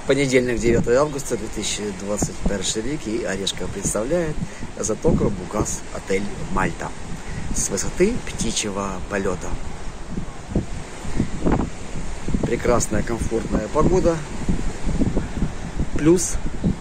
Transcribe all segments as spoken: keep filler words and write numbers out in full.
Понедельник, девятое августа две тысячи двадцать первый рік, и Орешка представляет Затока Букас отель Мальта с высоты птичьего полета. Прекрасная комфортная погода, плюс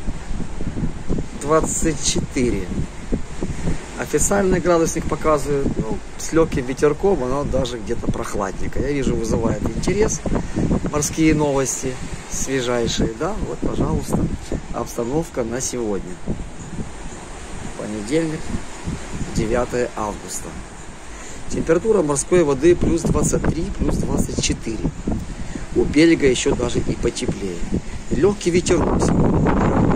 двадцать четыре. Официальный градусник показывает, ну, с легким ветерком, оно даже где-то прохладненько. Я вижу, вызывает интерес морские новости свежайшие, да, вот, пожалуйста, обстановка на сегодня. Понедельник, девятое августа. Температура морской воды плюс двадцать три, плюс двадцать четыре. У берега еще даже и потеплее. Легкий ветерок сегодня.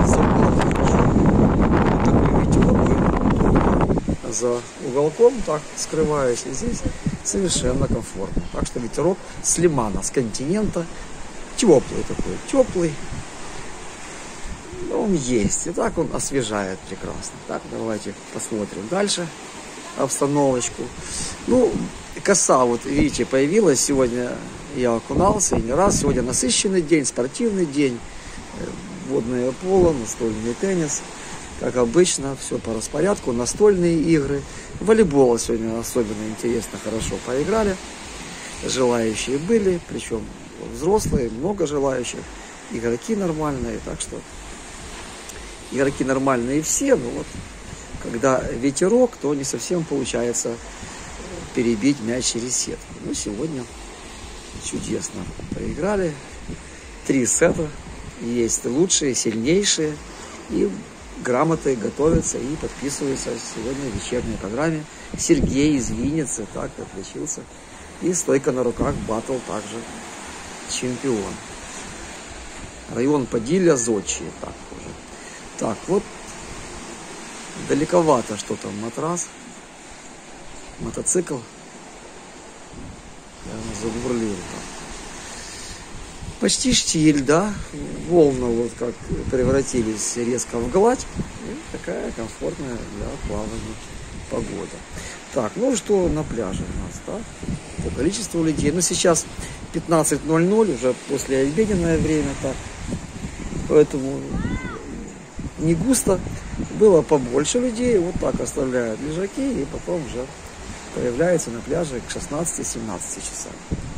Такой ветерок, за уголком так скрываюсь, и здесь совершенно комфортно. Так что ветерок с лимана, с континента, теплый такой, теплый. Но он есть, и так он освежает прекрасно. Так, давайте посмотрим дальше обстановочку. Ну, коса, вот видите, появилась сегодня. Я окунался и не раз. Сегодня насыщенный день, спортивный день, водное поло, настольный теннис. Как обычно, все по распорядку, настольные игры. Волейбол сегодня особенно интересно, хорошо поиграли. Желающие были, причем взрослые, много желающих. Игроки нормальные, так что игроки нормальные все, но вот когда ветерок, то не совсем получается перебить мяч через сетку. Ну, сегодня чудесно поиграли. Три сета. Есть лучшие, сильнейшие. И грамоты готовятся и подписываются сегодня в вечерней программе. Сергей из Винницы так отличился. И стойка на руках, батл также чемпион. Район Подилья, Зодчий. Так, уже. Так, вот далековато что-то матрас. Мотоцикл. Я забурлил там. Почти штиль, да. Волны вот как превратились резко в гладь. И такая комфортная для плавания погода. Так, ну что на пляже у нас, да? По количеству людей. Ну сейчас пятнадцать ноль ноль, уже после обеденное время, так. Поэтому не густо. Было побольше людей. Вот так оставляют лежаки и потом уже появляется на пляже к шестнадцати-семнадцати часам.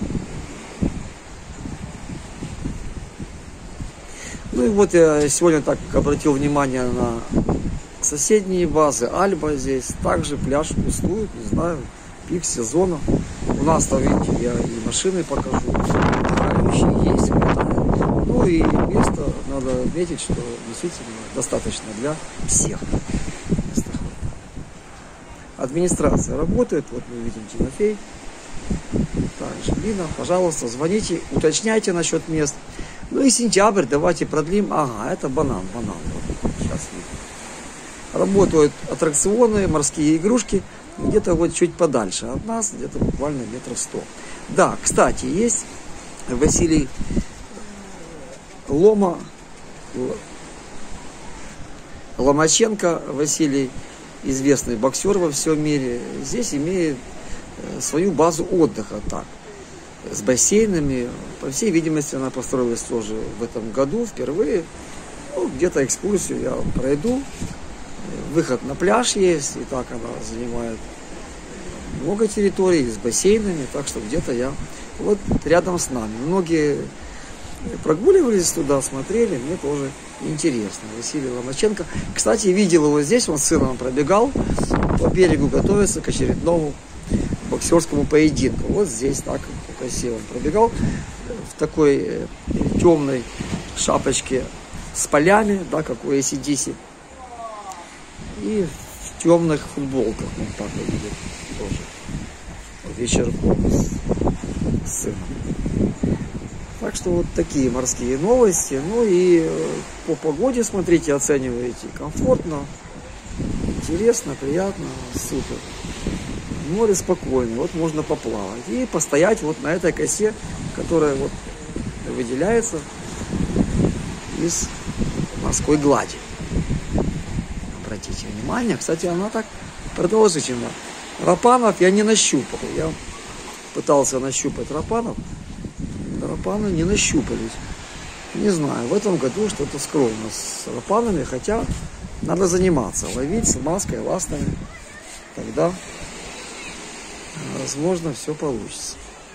Ну и вот я сегодня так обратил внимание на соседние базы. Альба здесь. Также пляж пустует, не знаю, пик сезона. У нас там, видите, я и машины покажу. Отдыхающие есть, хватает. Ну и место, надо отметить, что действительно достаточно для всех. Администрация работает, вот мы видим Тимофей, также Лина, пожалуйста, звоните, уточняйте насчет мест. Ну и сентябрь, давайте продлим. Ага, это банан, банан. Сейчас видно. Работают аттракционы, морские игрушки, где-то вот чуть подальше от нас, где-то буквально метров сто. Да, кстати, есть Василий Лома, Ломаченко Василий, известный боксер во всем мире, здесь имеет свою базу отдыха, так, с бассейнами. По всей видимости, она построилась тоже в этом году впервые. Ну, где-то экскурсию я пройду. Выход на пляж есть, и так она занимает много территорий с бассейнами, так что где-то я вот рядом с нами. Многие прогуливались туда, смотрели, мне тоже интересно. Василий Ломаченко. Кстати, видел его здесь, он с сыном пробегал, по берегу готовится к очередному боксерскому поединку. Вот здесь так красиво он пробегал в такой темной шапочке с полями, да, как у эй си ди си. И в темных футболках он так выглядит тоже вечерком с, с сыном. Так что вот такие морские новости. Ну и по погоде, смотрите, оцениваете. Комфортно, интересно, приятно, супер. Море спокойно, вот можно поплавать. И постоять вот на этой косе, которая вот выделяется из морской глади. Обратите внимание, кстати, она так продолжительно. Рапанов я не нащупал. Я пытался нащупать рапанов. Рапаны не нащупались. Не знаю, в этом году что-то скромно с рапанами, хотя надо заниматься, ловить с маской, ластами. Тогда, возможно, все получится.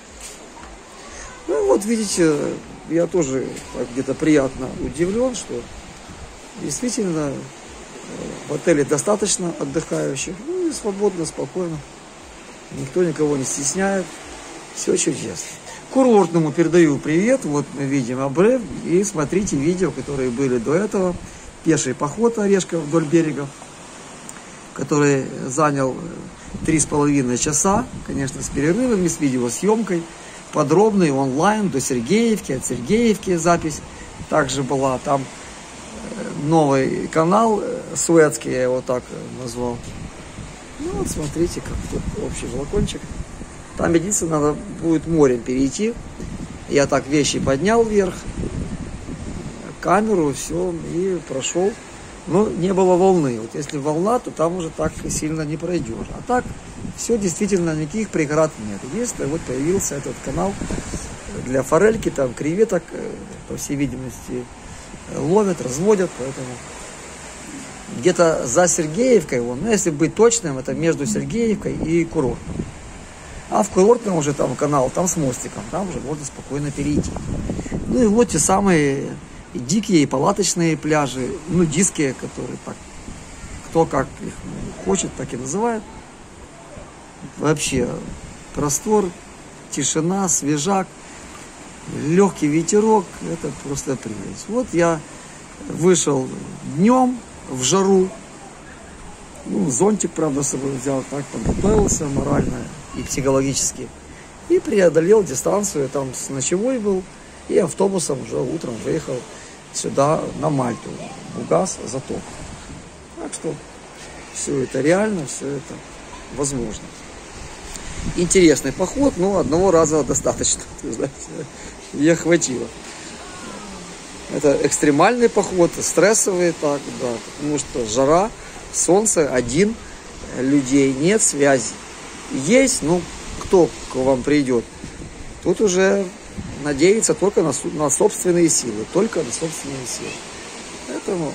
Ну вот, видите, я тоже где-то приятно удивлен, что действительно в отеле достаточно отдыхающих. Ну и свободно, спокойно. Никто никого не стесняет. Все чудесно. Курортному передаю привет. Вот мы видим обрыв. И смотрите видео, которые были до этого. Пеший поход Орешков вдоль берега, который занял три с половиной часа. Конечно, с перерывами, с видеосъемкой. Подробный онлайн до Сергеевки. От Сергеевки запись также была. Там новый канал Суэцкий, я его так назвал. Ну вот смотрите, как тут общий балкончик. Там единственное, надо будет морем перейти. Я так вещи поднял вверх, камеру, все, и прошел. Но не было волны. Вот если волна, то там уже так сильно не пройдешь. А так все действительно, никаких преград нет. Единственное, вот появился этот канал для форельки, там креветок, по всей видимости, ловят, разводят, поэтому где-то за Сергеевкой, вон, ну, если быть точным, это между Сергеевкой и курортом. А в курортном уже там канал, там с мостиком, там уже можно спокойно перейти. Ну и вот те самые и дикие, и палаточные пляжи, нудистские, которые так, кто как их хочет, так и называет. Вообще простор, тишина, свежак, легкий ветерок, это просто прелесть. Вот я вышел днем в жару, ну, зонтик, правда, с собой взял, так подготовился морально и психологически, и преодолел дистанцию, там с ночевой был, и автобусом уже утром выехал сюда, на Мальту, Бугас, Заток. Так что все это реально, все это возможно. Интересный поход, но одного раза достаточно, знаете, мне хватило. Это экстремальный поход, стрессовый, так, да, потому что жара, солнце, один, людей нет, связи есть, ну, кто к вам придет? Тут уже надеяться только на, на собственные силы, только на собственные силы. Поэтому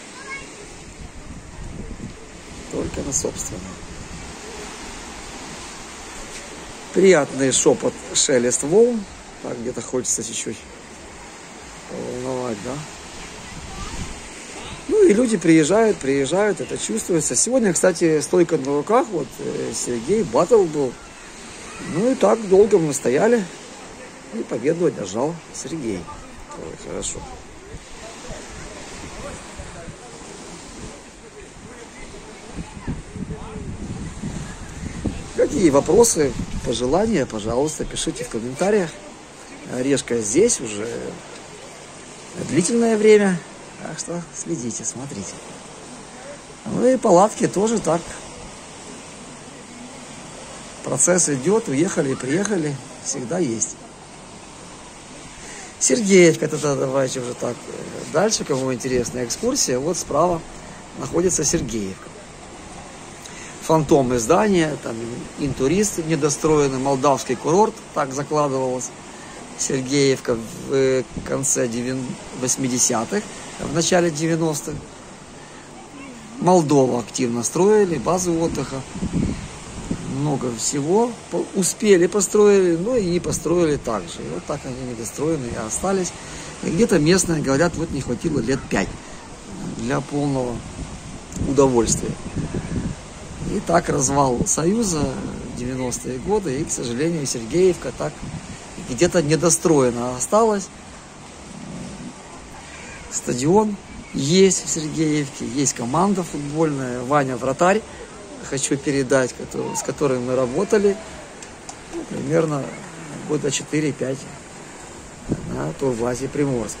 только на собственные. Приятный шепот, шелест волн. Так, где-то хочется чуть-чуть поволновать, да? Ну и люди приезжают, приезжают, это чувствуется. Сегодня, кстати, стойка на руках, вот Сергей, баттл был. Ну и так долго мы стояли, и победу одержал Сергей. Ой, хорошо. Какие вопросы, пожелания, пожалуйста, пишите в комментариях. Орешка здесь уже длительное время, так что следите, смотрите. Ну и палатки тоже так. Процесс идет, уехали, приехали, всегда есть. Сергеевка, тогда давайте уже так. Дальше, кому интересна экскурсия, вот справа находится Сергеевка. Фантомные здания, там интурист недостроенный, молдавский курорт, так закладывалось. Сергеевка в конце восьмидесятых, в начале девяностых. Молдова активно строили, базы отдыха. Много всего успели построили, но и построили так же. И вот так они недостроенные остались. И где-то местные говорят, вот не хватило лет пять для полного удовольствия. И так развал Союза девяностые годы, и, к сожалению, Сергеевка так где-то недостроена осталась. Стадион есть в Сергеевке, есть команда футбольная, Ваня вратарь, хочу передать, который, с которым мы работали, ну, примерно года четыре-пять на турбазе Приморск.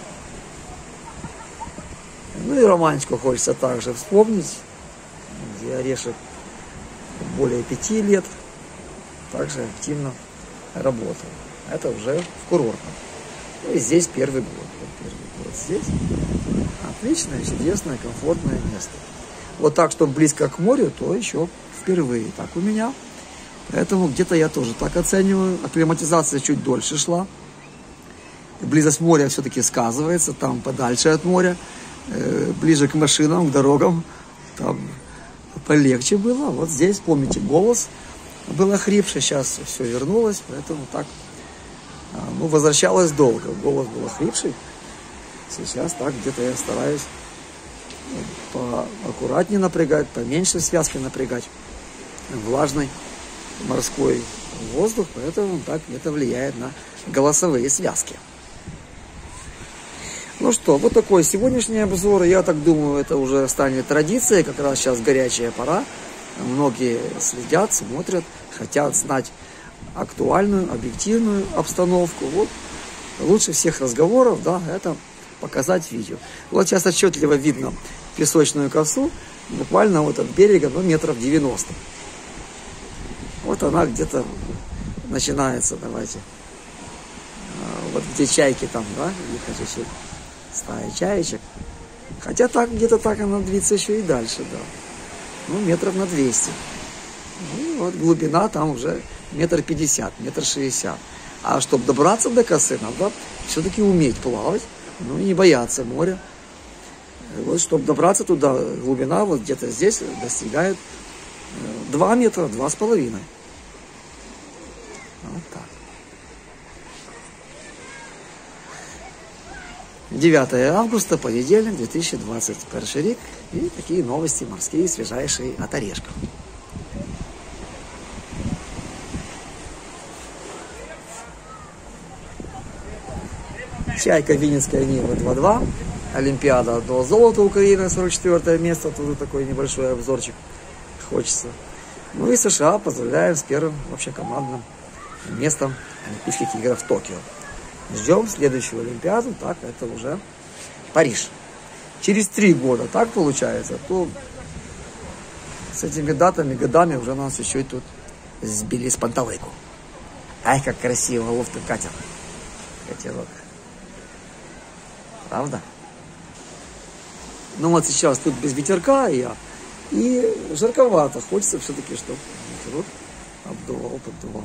Ну и Романчику хочется также вспомнить, где Орешек более пяти лет также активно работал. Это уже в курортном. Ну и здесь первый год. Вот первый год здесь. Отличное, чудесное, комфортное место. Вот так, чтобы близко к морю, то еще впервые так у меня. Поэтому где-то я тоже так оцениваю. Акклиматизация чуть дольше шла. близость моря все-таки сказывается, там подальше от моря, ближе к машинам, к дорогам, там полегче было. Вот здесь, помните, голос был охрипший, сейчас все вернулось, поэтому так, ну, возвращалось долго, голос был охрипший. Сейчас так где-то я стараюсь поаккуратнее напрягать, поменьше связки напрягать. Влажный морской воздух, поэтому так это влияет на голосовые связки. Ну что, вот такой сегодняшний обзор. Я так думаю, это уже станет традицией. Как раз сейчас горячая пора. Многие следят, смотрят, хотят знать актуальную, объективную обстановку. Вот лучше всех разговоров, да, это показать видео. Вот сейчас отчетливо видно песочную косу, буквально вот от берега, ну, метров девяносто. Вот она где-то начинается, давайте. Вот где чайки там, да, или хочу стая чаечек. Хотя так, где-то так она длится еще и дальше, да. Ну, метров на двести. Ну, вот глубина там уже метр пятьдесят, метр шестьдесят. А чтобы добраться до косы, надо все-таки уметь плавать, ну, и не бояться моря. Вот, чтобы добраться туда, глубина вот где-то здесь достигает два метра, два с половиной. Вот так. девятое августа, понедельник, две тысячи двадцать первый рік. И такие новости морские, свежайшие от Орешков. Чайка Винницкая Нива два-два. Олимпиада до золота Украины, сорок четвёртое место. Тут такой небольшой обзорчик хочется. Ну и США поздравляем с первым вообще командным местом Олимпийских игр в Токио. Ждем следующую Олимпиаду, так, это уже Париж. Через три года, так получается, то с этими датами, годами уже нас еще и тут сбили с панталыку. Ай, как красиво, ловко катер. Катерок. Правда? Ну вот сейчас тут без ветерка я, и жарковато, хочется все-таки, чтобы ветерок обдувал, поддувал.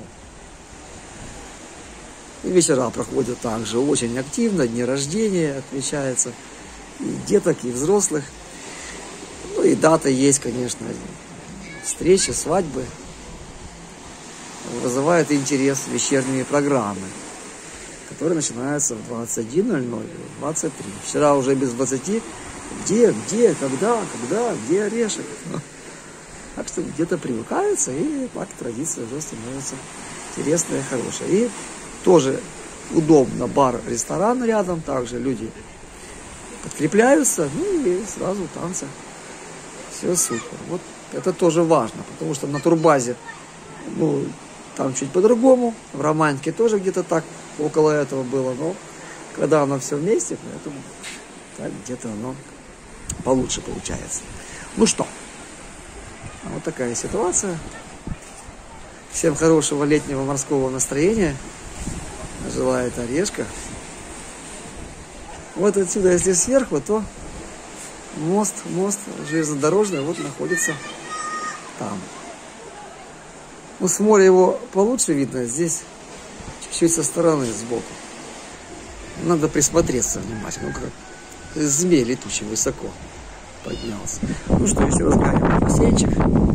И вечера проходят также очень активно, дни рождения отмечаются и деток, и взрослых. Ну и дата есть, конечно, встречи, свадьбы. Вызывает интерес вечерние программы, которые начинаются в двадцать один ноль ноль, в двадцать три. Вчера уже без двадцати. Где, где, когда, когда, где орешек? Так что где-то привыкаются, и так традиция уже становится интересная и хорошая. И тоже удобно, бар, ресторан рядом, также люди подкрепляются, ну и сразу танцы. Все супер. Вот это тоже важно, потому что на турбазе, ну, там чуть по-другому, в Романтике тоже где-то так, около этого было, но когда оно все вместе, поэтому так где-то оно получше получается. Ну что, вот такая ситуация. Всем хорошего летнего морского настроения. Желает Орешка. Вот отсюда, если сверху, то мост, мост железнодорожный вот находится там. Ну, с моря его получше видно, здесь чуть-чуть со стороны, сбоку. Надо присмотреться внимательно. Ну, как змей летучий высоко поднялся. Ну что, еще раз глянем. Бассейнчик.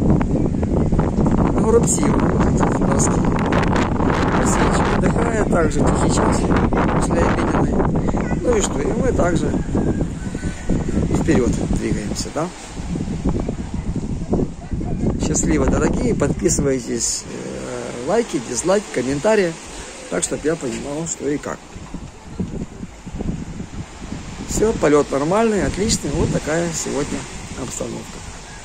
Горобцы вот морские. Бассейнчик отдыхает, также тихий час после обеденной. Ну и что, и мы также вперед двигаемся, да? Счастливо, дорогие, подписывайтесь, э, лайки, дизлайки, комментарии, так, чтобы я понимал, что и как. Все, полет нормальный, отличный, вот такая сегодня обстановка.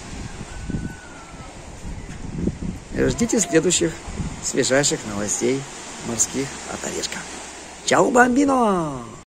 И ждите следующих свежайших новостей морских от Орешка. Чао, бамбино!